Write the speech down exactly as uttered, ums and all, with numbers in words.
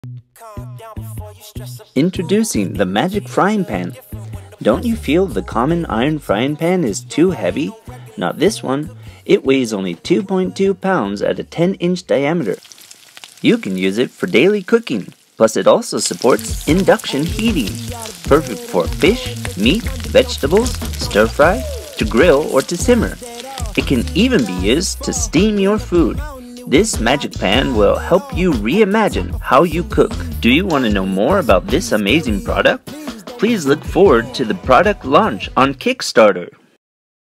Introducing the Magic Frying Pan. Don't you feel the common iron frying pan is too heavy? Not this one. It weighs only two point two pounds at a ten inch diameter. You can use it for daily cooking. Plus it also supports induction heating. Perfect for fish, meat, vegetables, stir fry, to grill or to simmer. It can even be used to steam your food. This magic pan will help you reimagine how you cook. Do you want to know more about this amazing product? Please look forward to the product launch on Kickstarter.